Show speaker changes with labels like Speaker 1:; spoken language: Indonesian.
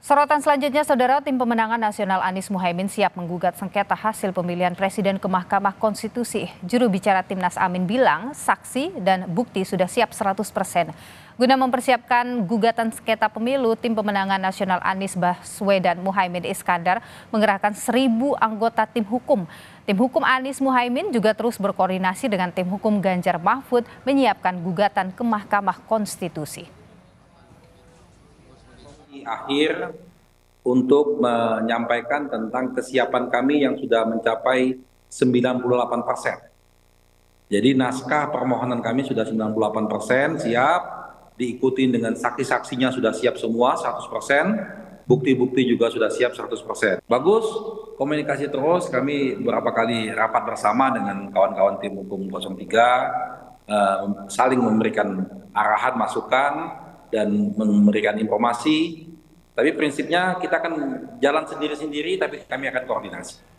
Speaker 1: Sorotan selanjutnya, Saudara, tim pemenangan nasional Anies Muhaimin siap menggugat sengketa hasil pemilihan presiden ke Mahkamah Konstitusi. Juru bicara Timnas Amin bilang saksi dan bukti sudah siap 100%. Guna mempersiapkan gugatan sengketa pemilu, tim pemenangan nasional Anies Baswedan Muhaimin Iskandar mengerahkan 1.000 anggota tim hukum. Tim hukum Anies Muhaimin juga terus berkoordinasi dengan tim hukum Ganjar Mahfud menyiapkan gugatan ke Mahkamah Konstitusi.
Speaker 2: Akhir untuk menyampaikan tentang kesiapan kami yang sudah mencapai 98%. Jadi naskah permohonan kami sudah 98% siap, diikuti dengan saksi-saksinya sudah siap semua 100%, bukti-bukti juga sudah siap 100%. Bagus, komunikasi terus, kami beberapa kali rapat bersama dengan kawan-kawan tim hukum 03, saling memberikan arahan, masukan, dan memberikan informasi. Tapi prinsipnya kita akan jalan sendiri-sendiri, tapi kami akan koordinasi.